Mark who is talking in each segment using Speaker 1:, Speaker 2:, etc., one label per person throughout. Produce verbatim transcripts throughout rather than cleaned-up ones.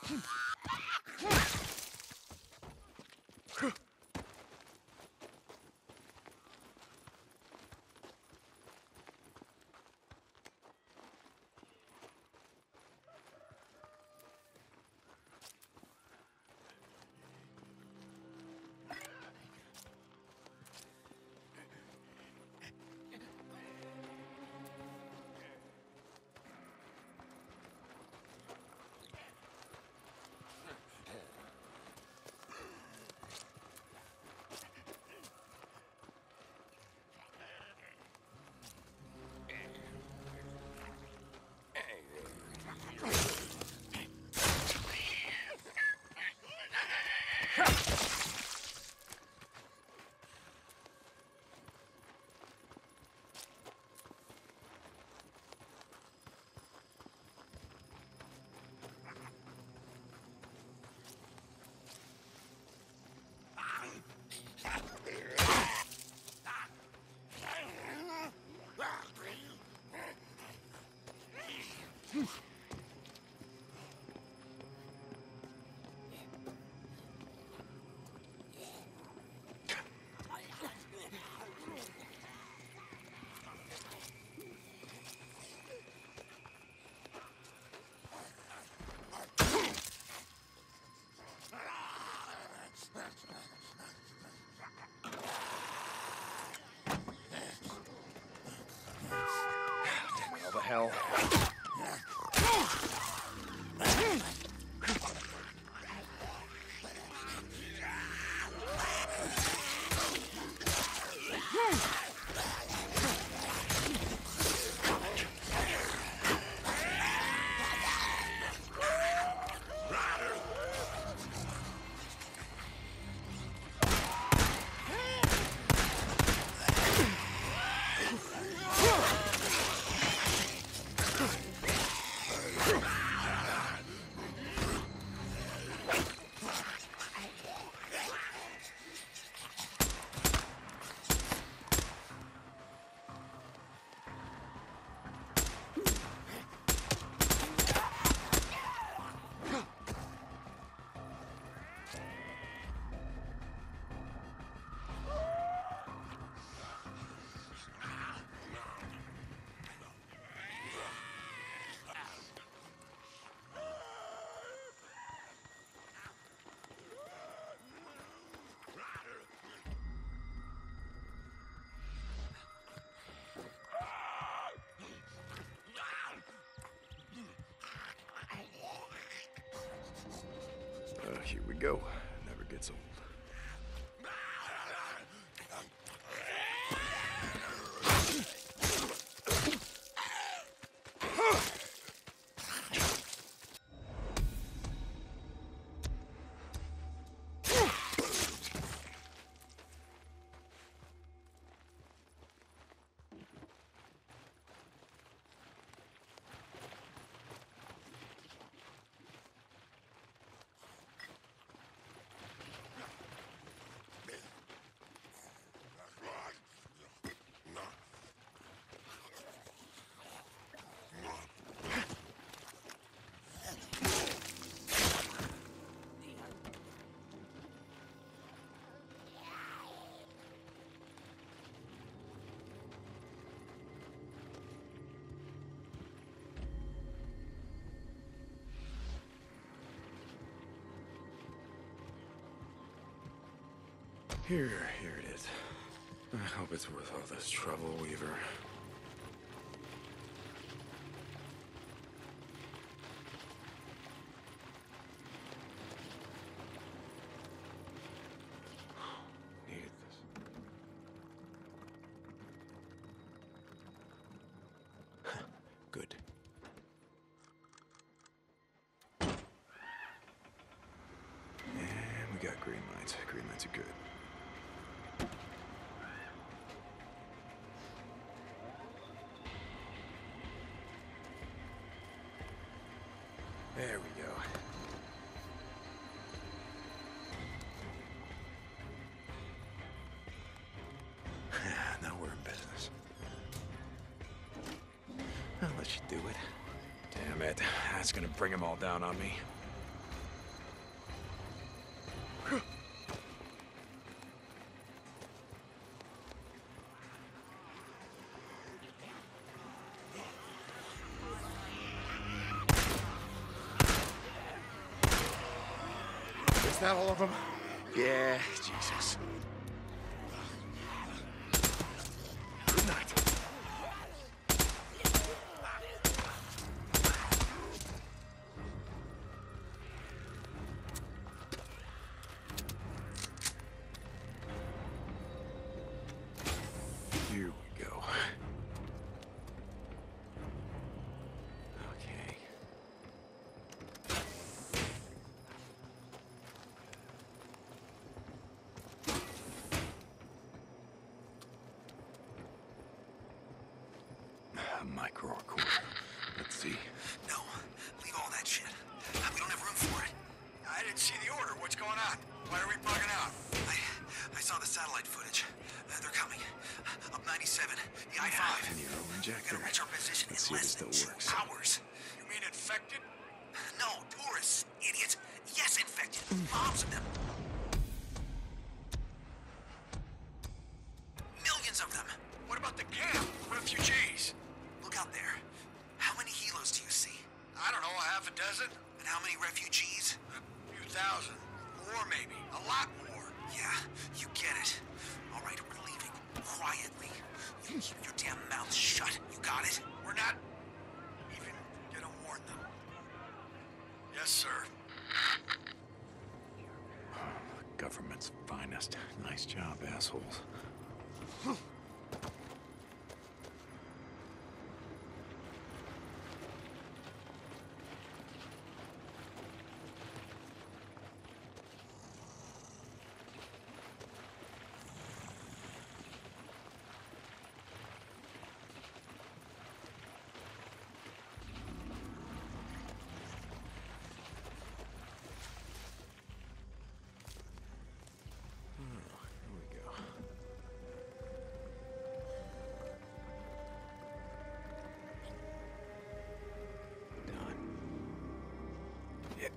Speaker 1: What the hell? Uh, here we go. Never gets old. Here, here it is. I hope it's worth all this trouble, Weaver. Needed this. Good. And we got green lights. Green lights are good. There we go. Now we're in business. I'll let you do it. Damn it. That's gonna bring them all down on me.
Speaker 2: Is that all of them?
Speaker 1: Yeah, Jesus. Good night. Here we go. Okay. A micro recorder. Let's see.
Speaker 3: No, leave all that shit. We don't have room for it.
Speaker 2: I didn't see the order. What's going on? Why are we bugging out?
Speaker 3: I I saw the satellite footage. Uh, they're coming. Up ninety-seven, the I five.
Speaker 1: Nero
Speaker 3: We're
Speaker 1: injector.
Speaker 3: gonna reach our position
Speaker 1: Let's
Speaker 3: in
Speaker 1: see if it
Speaker 3: less
Speaker 1: still
Speaker 3: than two
Speaker 1: works.
Speaker 3: hours.
Speaker 2: You mean infected?
Speaker 3: No, tourists, idiot. Yes, infected. Mobs of them. Millions of them.
Speaker 2: What about the camp? Refugees?
Speaker 3: Look out there. How many helos do you see?
Speaker 2: I don't know, a half a dozen?
Speaker 3: And how many refugees?
Speaker 2: A few thousand. More, maybe. A lot more.
Speaker 3: Yeah, you get it. All right, we're leaving. Quietly. You keep your damn mouth shut. You got it?
Speaker 2: We're not even gonna warn them. Yes, sir.
Speaker 1: Government's finest. Nice job, assholes. Here we go. Done. Yeah.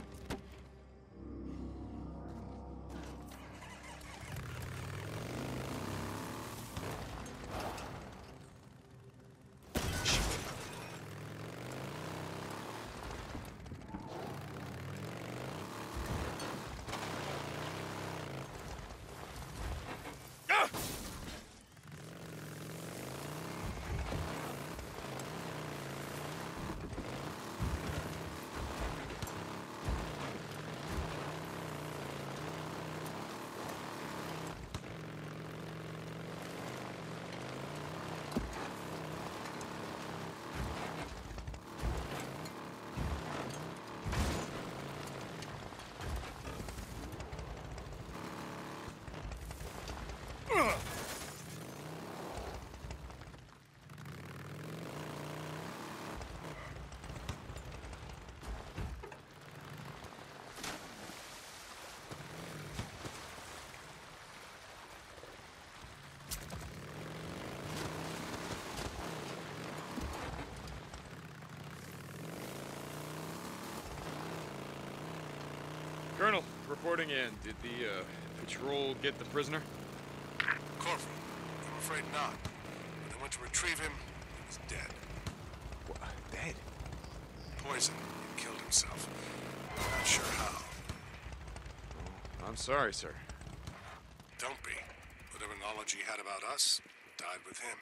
Speaker 4: Colonel, reporting in. Did the uh, patrol get the prisoner?
Speaker 2: Corporal, I'm afraid not. When they went to retrieve him, he was dead.
Speaker 1: What? Dead?
Speaker 2: Poison. He killed himself. I'm not sure how.
Speaker 4: I'm sorry, sir.
Speaker 2: Don't be. Whatever knowledge he had about us died with him.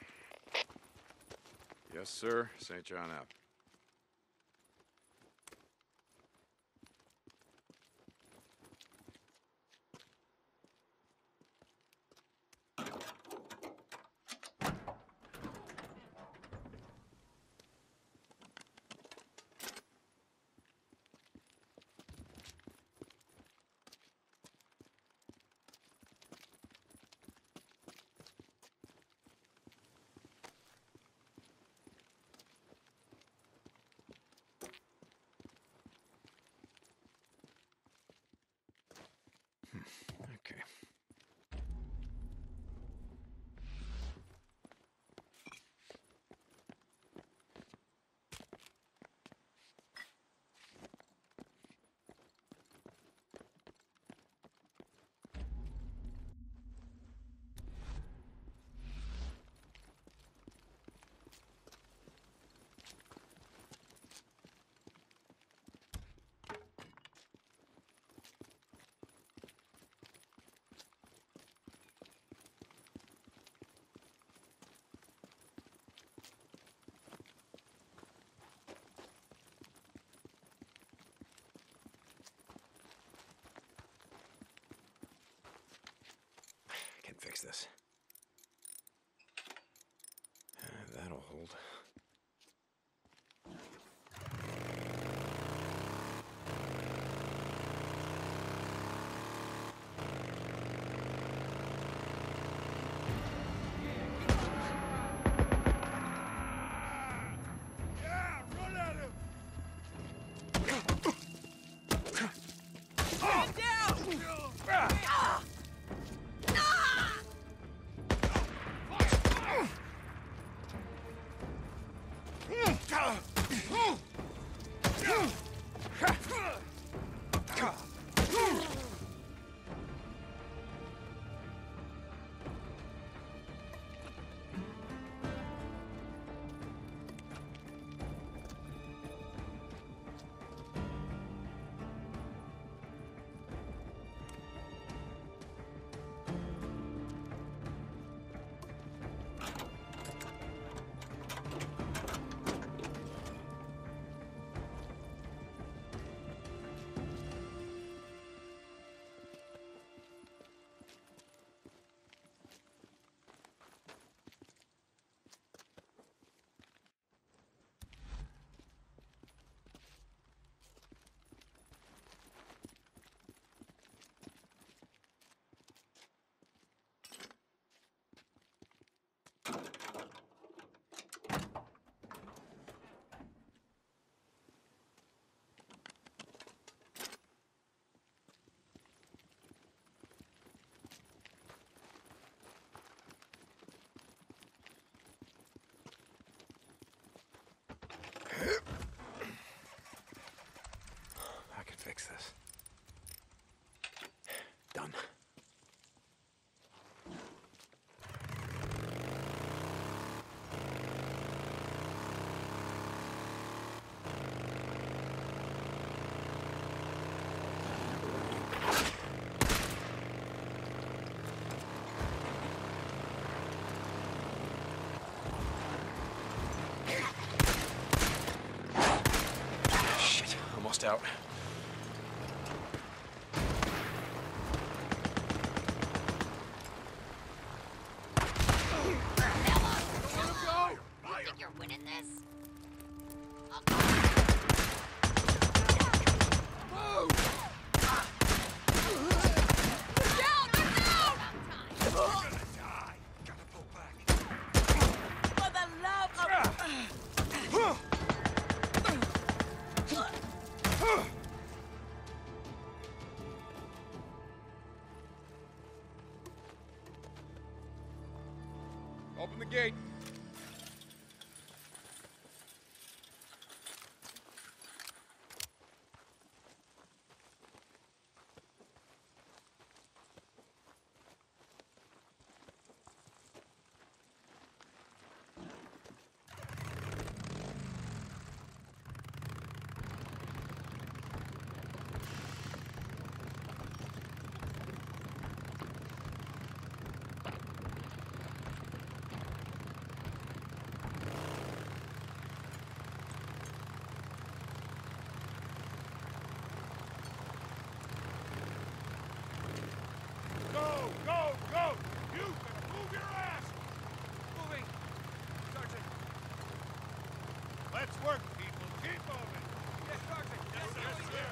Speaker 4: Yes, sir. Saint John out.
Speaker 1: fix this. Uh, that'll hold. I can fix this. Done. Shit, almost out.
Speaker 5: You think you're winning this?
Speaker 4: Open the gate.
Speaker 2: Go, go, go! You better move your ass!
Speaker 4: Moving. Sergeant.
Speaker 2: Let's work, people. Keep moving.
Speaker 4: Yes, Sergeant. Yes, sir. Yes, sir.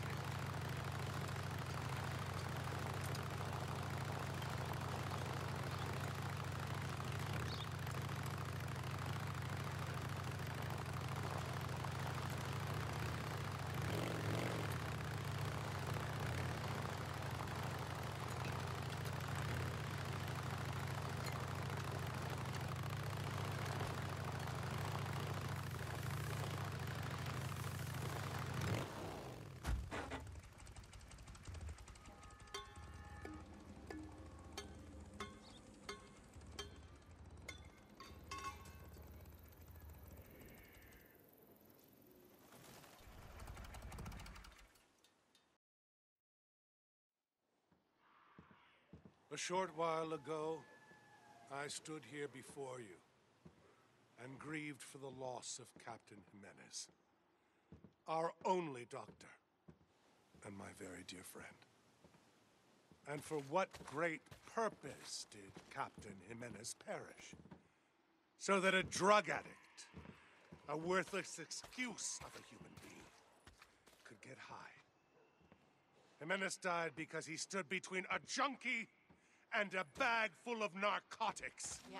Speaker 2: A short while ago, I stood here before you and grieved for the loss of Captain Jimenez, our only doctor and my very dear friend. And for what great purpose did Captain Jimenez perish? So that a drug addict, a worthless excuse of a human being, could get high. Jimenez died because he stood between a junkie and a bag full of narcotics.
Speaker 5: Yeah.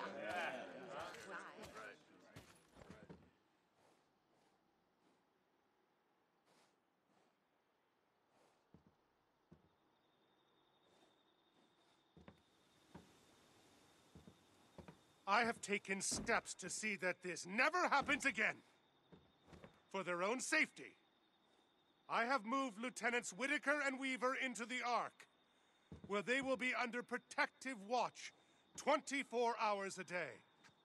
Speaker 2: I have taken steps to see that this never happens again. For their own safety, I have moved Lieutenants Whitaker and Weaver into the Ark, where they will be under protective watch twenty-four hours a day.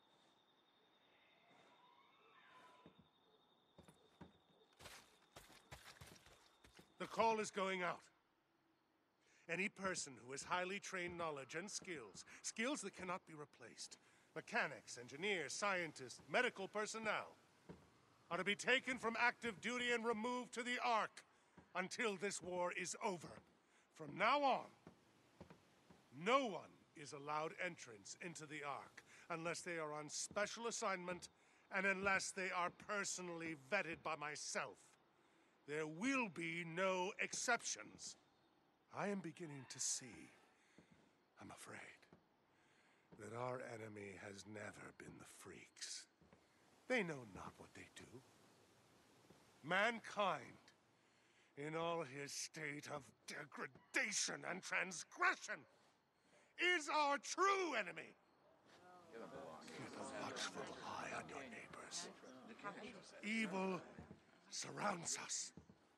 Speaker 2: The call is going out. Any person who has highly trained knowledge and skills, skills that cannot be replaced, mechanics, engineers, scientists, medical personnel, are to be taken from active duty and removed to the Ark until this war is over. From now on, no one is allowed entrance into the Ark unless they are on special assignment and unless they are personally vetted by myself. There will be no exceptions. I am beginning to see, I'm afraid, that our enemy has never been the freaks. They know not what they do. Mankind, in all his state of degradation and transgression, is our true enemy. Keep a watchful eye on your neighbors. Evil surrounds us.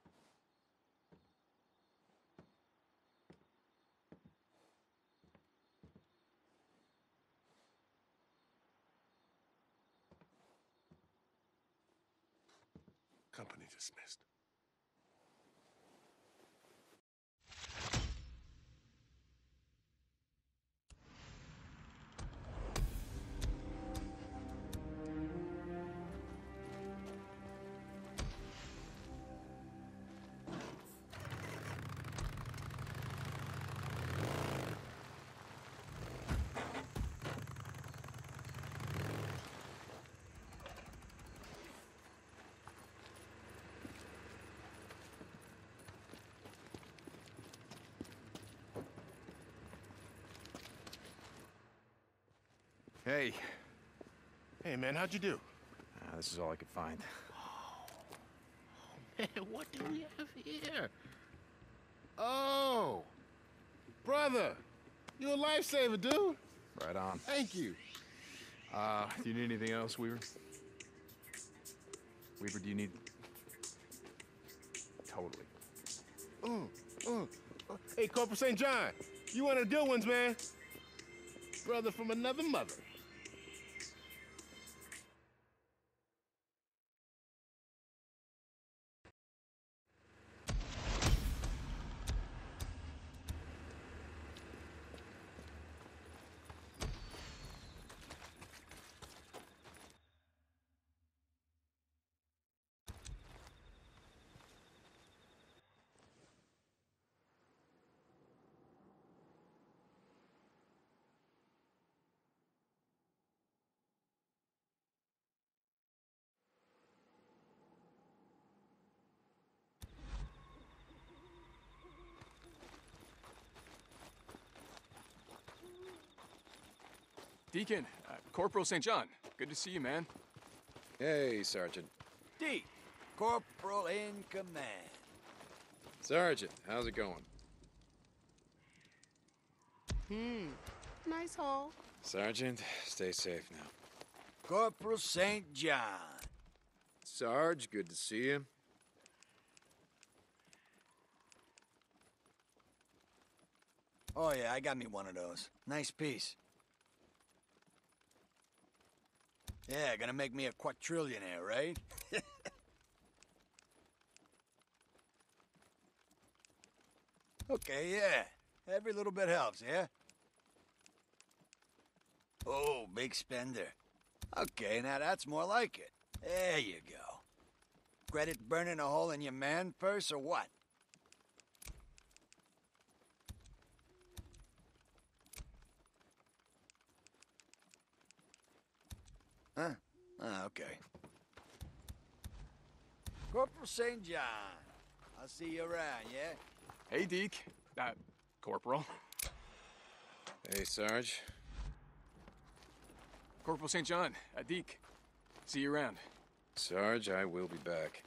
Speaker 2: Company dismissed.
Speaker 4: Hey.
Speaker 6: Hey, man, how'd you do?
Speaker 4: Uh, this is all I could find.
Speaker 6: Man, what do we have here? Oh, brother, you're a lifesaver, dude.
Speaker 4: Right on.
Speaker 6: Thank you.
Speaker 4: Uh, do you need anything else, Weaver? Weaver, do you need... Totally.
Speaker 6: Oh, oh, oh. Hey, Corporal Saint John, you one of the good ones, man. Brother from another mother.
Speaker 7: Deacon, uh, Corporal Saint John, good to see you, man.
Speaker 4: Hey, Sergeant.
Speaker 3: D, Corporal in command.
Speaker 4: Sergeant, how's it going?
Speaker 5: Hmm. Nice haul.
Speaker 4: Sergeant, stay safe now.
Speaker 3: Corporal Saint John.
Speaker 4: Sarge, good to see you.
Speaker 3: Oh yeah, I got me one of those. Nice piece. Yeah, gonna make me a quadrillionaire, right? Okay, yeah. Every little bit helps, yeah? Oh, big spender. Okay, now that's more like it. There you go. Credit burning a hole in your man purse or what? Huh? Ah, okay. Corporal Saint John. I'll see you around, yeah?
Speaker 7: Hey, Deke. Uh, Corporal.
Speaker 1: Hey, Sarge.
Speaker 7: Corporal Saint John. Uh, Deke. See you around.
Speaker 1: Sarge, I will be back.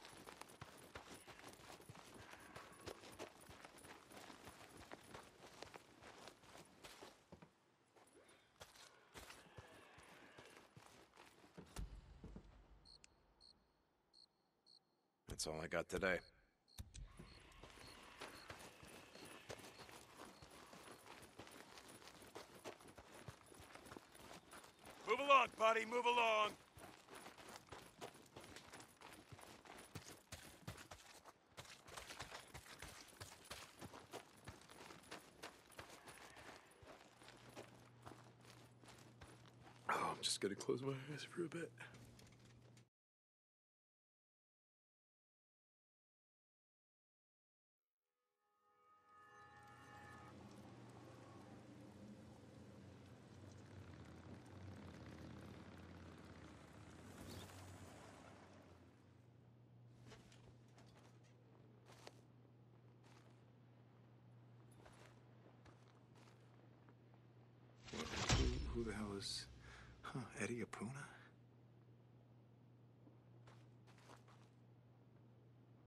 Speaker 1: That's all I got today.
Speaker 3: Move along, buddy, move along.
Speaker 1: Oh, I'm just gonna close my eyes for a bit. Who, who the hell is... Huh, Eddie Apuna?